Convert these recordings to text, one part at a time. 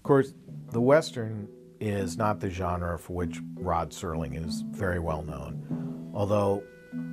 course, the Western is not the genre for which Rod Serling is very well known, although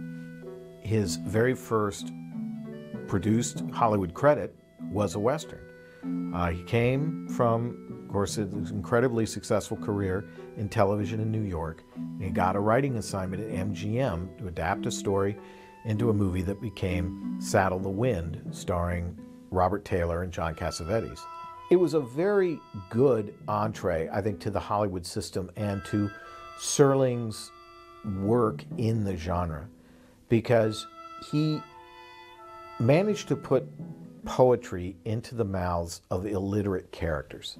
his very first produced Hollywood credit was a Western. He came from, of course, an incredibly successful career in television in New York. And he got a writing assignment at MGM to adapt a story into a movie that became Saddle the Wind, starring Robert Taylor and John Cassavetes. It was a very good entree, I think, to the Hollywood system and to Serling's work in the genre, because he managed to put poetry into the mouths of illiterate characters.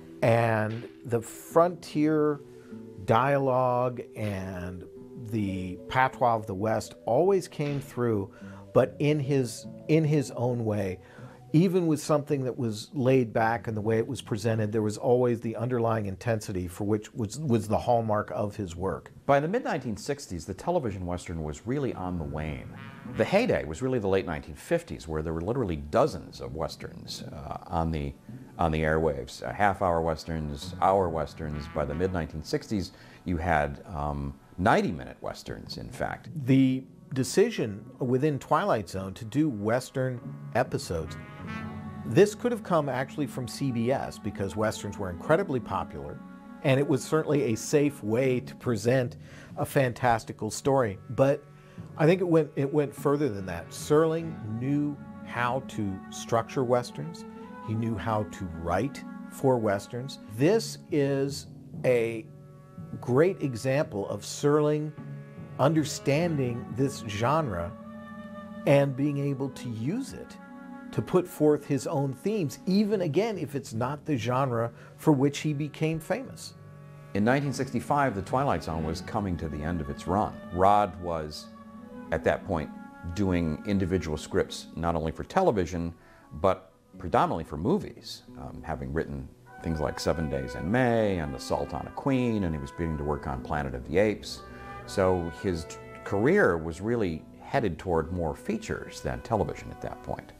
And the frontier dialogue and the patois of the West always came through, but in his own way. Even with something that was laid back and the way it was presented, there was always the underlying intensity for which was the hallmark of his work. By the mid-1960s, the television Western was really on the wane. The heyday was really the late 1950s, where there were literally dozens of Westerns on the airwaves. Half-hour Westerns, hour Westerns. By the mid-1960s, you had 90-minute Westerns, in fact. The decision within Twilight Zone to do Western episodes, this could have come actually from CBS, because Westerns were incredibly popular, and it was certainly a safe way to present a fantastical story. But I think it went further than that. Serling knew how to structure Westerns. He knew how to write for Westerns. This is a great example of Serling understanding this genre and being able to use it to put forth his own themes, even again if it's not the genre for which he became famous. In 1965, The Twilight Zone was coming to the end of its run. Rod was, at that point, doing individual scripts not only for television, but predominantly for movies, having written things like 7 Days in May and Assault on a Queen, and he was beginning to work on Planet of the Apes. So his career was really headed toward more features than television at that point.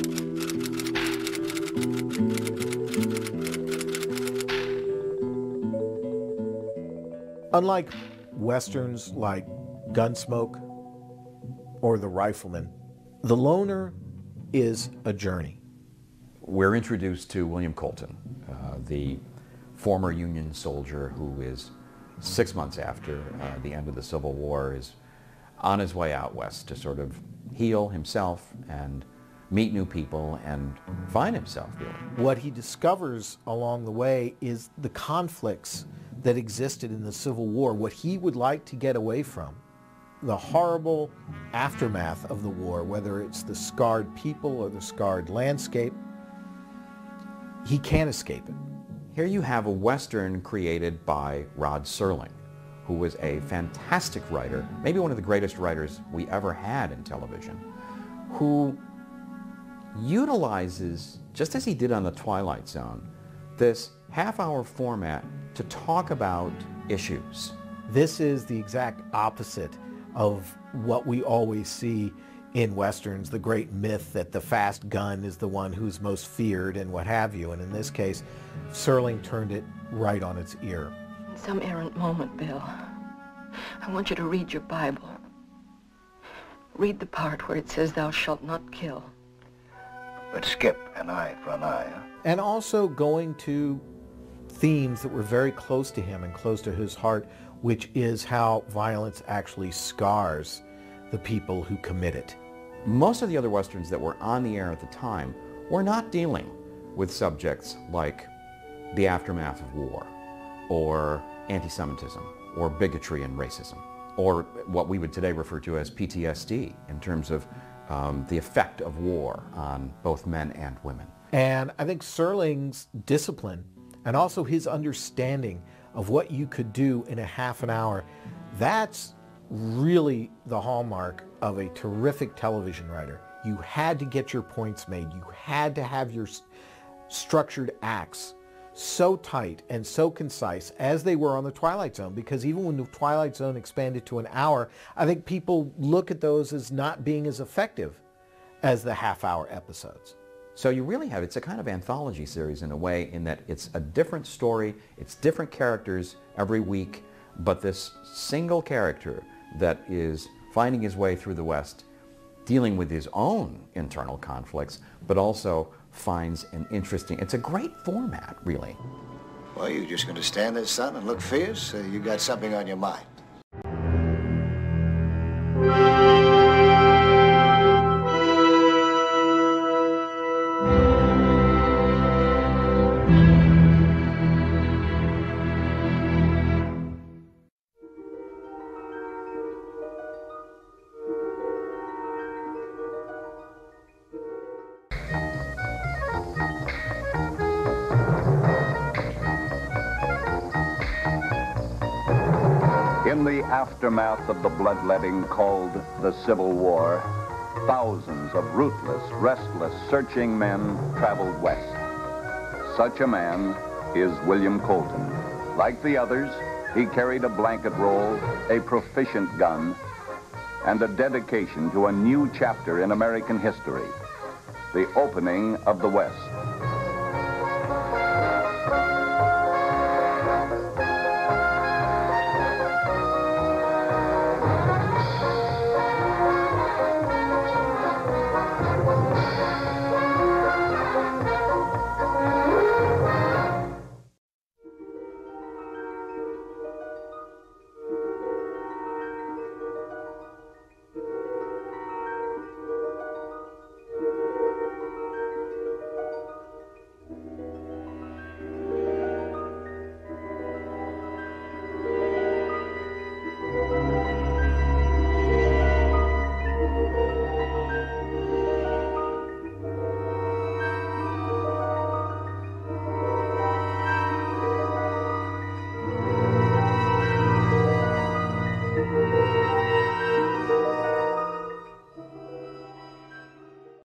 Unlike Westerns like Gunsmoke or The Rifleman, The Loner is a journey. We're introduced to William Colton, the former Union soldier who is 6 months after the end of the Civil War is on his way out west to sort of heal himself and meet new people and find himself, really. What he discovers along the way is the conflicts that existed in the Civil War, what he would like to get away from. The horrible aftermath of the war, whether it's the scarred people or the scarred landscape, he can't escape it. Here you have a Western created by Rod Serling, who was a fantastic writer, maybe one of the greatest writers we ever had in television, who utilizes, just as he did on The Twilight Zone, this half-hour format to talk about issues. This is the exact opposite of what we always see in Westerns, the great myth that the fast gun is the one who's most feared and what have you. And in this case, Serling turned it right on its ear. In some errant moment, Bill, I want you to read your Bible. Read the part where it says, "Thou shalt not kill." But skip an eye for an eye, huh? And also going to themes that were very close to him and close to his heart, which is how violence actually scars the people who commit it. Most of the other Westerns that were on the air at the time were not dealing with subjects like the aftermath of war, or anti-Semitism, or bigotry and racism, or what we would today refer to as PTSD in terms of the effect of war on both men and women. And I think Serling's discipline and also his understanding of what you could do in a half an hour, that's really the hallmark of a terrific television writer. You had to get your points made. You had to have your structured acts so tight and so concise as they were on The Twilight Zone, because even when The Twilight Zone expanded to an hour, I think people look at those as not being as effective as the half-hour episodes. So you really have, it's a kind of anthology series in a way, in that it's a different story, it's different characters every week, but this single character that is finding his way through the West, dealing with his own internal conflicts, but also finds an interesting, it's a great format, really. Well, you just going to stand there, son, and look fierce? You got something on your mind. In the aftermath of the bloodletting called the Civil War, thousands of ruthless, restless, searching men traveled west. Such a man is William Colton. Like the others, he carried a blanket roll, a proficient gun, and a dedication to a new chapter in American history, the opening of the West.